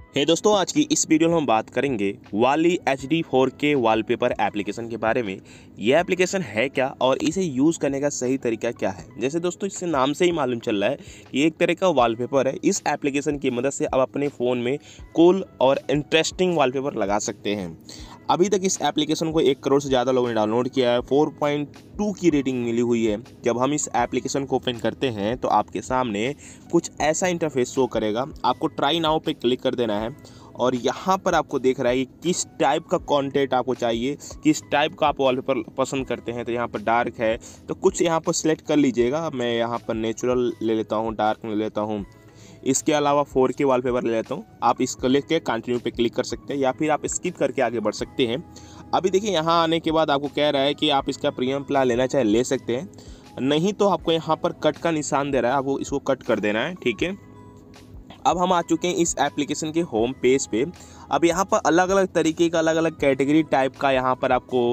दोस्तों, आज की इस वीडियो में हम बात करेंगे वाली HD 4K वॉलपेपर एप्लीकेशन के बारे में। यह एप्लीकेशन है क्या और इसे यूज़ करने का सही तरीका क्या है। जैसे दोस्तों, इससे नाम से ही मालूम चल रहा है कि एक तरह का वॉलपेपर है। इस एप्लीकेशन की मदद से आप अपने फ़ोन में कूल और इंटरेस्टिंग वॉलपेपर लगा सकते हैं। अभी तक इस एप्लीकेशन को 1 करोड़ से ज़्यादा लोगों ने डाउनलोड किया है। 4.2 की रेटिंग मिली हुई है। जब हम इस एप्लीकेशन को ओपन करते हैं तो आपके सामने कुछ ऐसा इंटरफेस शो करेगा। आपको ट्राई नाउ पे क्लिक कर देना है और यहाँ पर आपको देख रहा है कि किस टाइप का कंटेंट आपको चाहिए, किस टाइप का आप वॉलपेपर पसंद करते हैं। तो यहाँ पर डार्क है तो कुछ यहाँ पर सिलेक्ट कर लीजिएगा। मैं यहाँ पर नेचुरल ले लेता हूँ, डार्क ले लेता हूँ। इसके अलावा 4K वॉलपेपर ले लेता हूँ। आप इसको लेके कंटिन्यू पे क्लिक कर सकते हैं या फिर आप स्किप करके आगे बढ़ सकते हैं। अभी देखिए, यहाँ आने के बाद आपको कह रहा है कि आप इसका प्रीमियम प्लान लेना चाहे ले सकते हैं, नहीं तो आपको यहाँ पर कट का निशान दे रहा है, आपको इसको कट कर देना है। ठीक है, अब हम आ चुके हैं इस एप्लीकेशन के होम पेज पे। अब यहाँ पर अलग अलग तरीके का, अलग अलग कैटेगरी टाइप का यहाँ पर आपको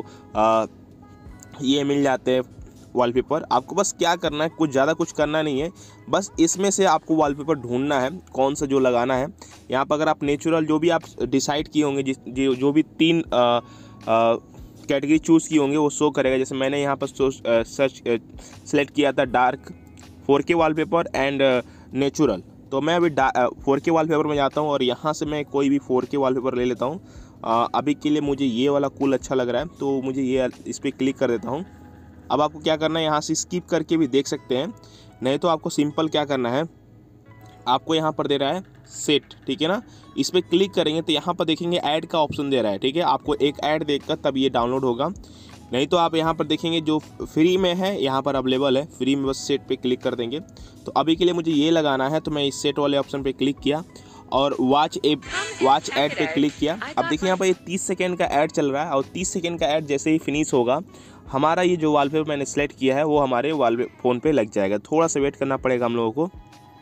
ये मिल जाते हैं वॉलपेपर। आपको बस क्या करना है, कुछ ज़्यादा कुछ करना नहीं है, बस इसमें से आपको वॉलपेपर ढूंढना है कौन सा जो लगाना है। यहाँ पर अगर आप नेचुरल जो भी आप डिसाइड किए होंगे, जो भी 3 कैटेगरी चूज़ की होंगे वो शो करेगा। जैसे मैंने यहाँ पर सर्च सेलेक्ट किया था dark, 4K wallpaper and natural. तो मैं अभी 4K वॉलपेपर में जाता हूँ और यहाँ से मैं कोई भी 4K वॉलपेपर ले लेता हूँ। अभी के लिए मुझे ये वाला कूल अच्छा लग रहा है तो मुझे ये इस पर क्लिक कर देता हूँ। अब आपको क्या करना है, यहाँ से स्किप करके भी देख सकते हैं, नहीं तो आपको सिंपल क्या करना है, आपको यहाँ पर दे रहा है सेट। ठीक है ना, इस पर क्लिक करेंगे तो यहाँ पर देखेंगे ऐड का ऑप्शन दे रहा है। ठीक है, आपको एक ऐड देखकर तब ये डाउनलोड होगा, नहीं तो आप यहाँ पर देखेंगे जो फ्री में है यहाँ पर अवेलेबल है। फ्री में बस सेट पे क्लिक कर देंगे। तो अभी के लिए मुझे ये लगाना है तो मैं इस सेट वाले ऑप्शन पे क्लिक किया और वॉच ऐड पे क्लिक किया। अब देखिए यहाँ पर ये 30 सेकेंड का ऐड चल रहा है और 30 सेकेंड का ऐड जैसे ही फिनिश होगा, हमारा ये जो वॉलपेपर मैंने सेलेक्ट किया है वो हमारे फ़ोन पे लग जाएगा। थोड़ा सा वेट करना पड़ेगा हम लोगों को।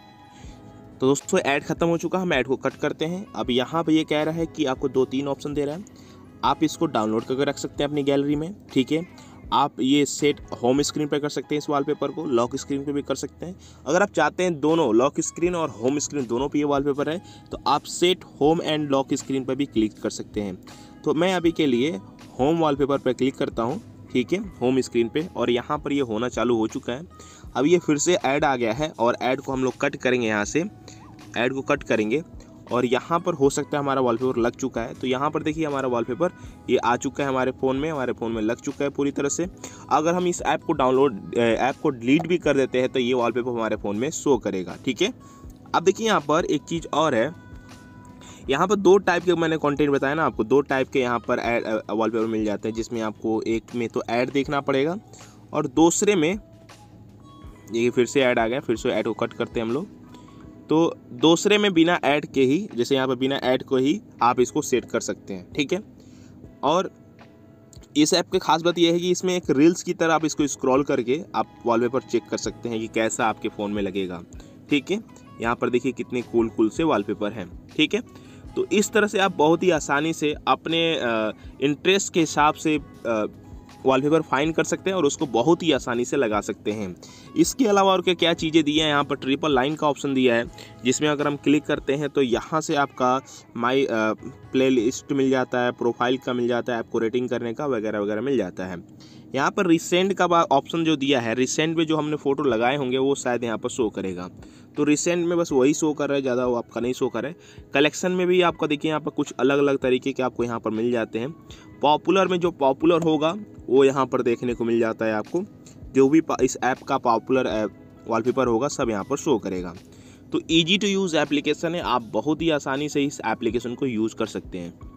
तो दोस्तों, ऐड खत्म हो चुका, हम ऐड को कट करते हैं। अब यहाँ पे ये कह रहा है कि आपको 2-3 ऑप्शन दे रहा है। आप इसको डाउनलोड करके रख सकते हैं अपनी गैलरी में। ठीक है, आप ये सेट होम स्क्रीन पर कर सकते हैं, इस वॉलपेपर को लॉक स्क्रीन पे भी कर सकते हैं। अगर आप चाहते हैं दोनों लॉक स्क्रीन और होम स्क्रीन दोनों पे ये वॉलपेपर है तो आप set home and lock screen पर भी क्लिक कर सकते हैं। तो मैं अभी के लिए होम वॉलपेपर पर क्लिक करता हूँ। ठीक है, होम स्क्रीन पे, और यहाँ पर ये होना चालू हो चुका है। अब ये फिर से ऐड आ गया है और ऐड को हम लोग कट करेंगे। यहाँ से ऐड को कट करेंगे और यहाँ पर हो सकता है हमारा वॉलपेपर लग चुका है। तो यहाँ पर देखिए हमारा वॉलपेपर ये आ चुका है हमारे फ़ोन में लग चुका है पूरी तरह से। अगर हम इस ऐप को डिलीट भी कर देते हैं तो ये वॉलपेपर हमारे फ़ोन में शो करेगा। ठीक है, अब देखिए यहाँ पर एक चीज़ और है। यहाँ पर 2 टाइप के मैंने कंटेंट बताया ना आपको, 2 टाइप के यहाँ पर वॉलपेपर मिल जाते हैं, जिसमें आपको एक में तो ऐड देखना पड़ेगा और दूसरे में ये फिर से ऐड आ गया। फिर से ऐड को कट करते हैं हम लोग। तो दूसरे में बिना ऐड के ही, जैसे यहाँ पर बिना ऐड को ही आप इसको सेट कर सकते हैं। ठीक है, और इस ऐप की खास बात यह है कि इसमें एक रील्स की तरह आप इसको स्क्रॉल करके आप वॉलपेपर चेक कर सकते हैं कि कैसा आपके फ़ोन में लगेगा। ठीक है, यहाँ पर देखिए कितने कूल से वॉलपेपर हैं। ठीक है, तो इस तरह से आप बहुत ही आसानी से अपने इंटरेस्ट के हिसाब से वॉलपेपर फाइंड कर सकते हैं और उसको बहुत ही आसानी से लगा सकते हैं। इसके अलावा और क्या चीज़ें दी हैं, यहाँ पर ट्रिपल लाइन का ऑप्शन दिया है, जिसमें अगर हम क्लिक करते हैं तो यहाँ से आपका माई प्ले लिस्ट मिल जाता है, प्रोफाइल का मिल जाता है, आपको रेटिंग करने का वगैरह वगैरह मिल जाता है। यहाँ पर रिसेंट का ऑप्शन जो दिया है, रिसेंट में जो हमने फ़ोटो लगाए होंगे वो शायद यहाँ पर शो करेगा। तो रिसेंट में बस वही शो कर रहा है, ज़्यादा वो आपका नहीं शो कर रहा है। कलेक्शन में भी आपका देखिए यहाँ पर कुछ अलग अलग तरीके के आपको यहाँ पर मिल जाते हैं। पॉपुलर में जो पॉपुलर होगा वो यहाँ पर देखने को मिल जाता है। आपको जो भी इस ऐप का पॉपुलर वॉलपेपर होगा सब यहाँ पर शो करेगा। तो ईजी टू यूज़ एप्लीकेशन है, आप बहुत ही आसानी से इस एप्लीकेशन को यूज़ कर सकते हैं।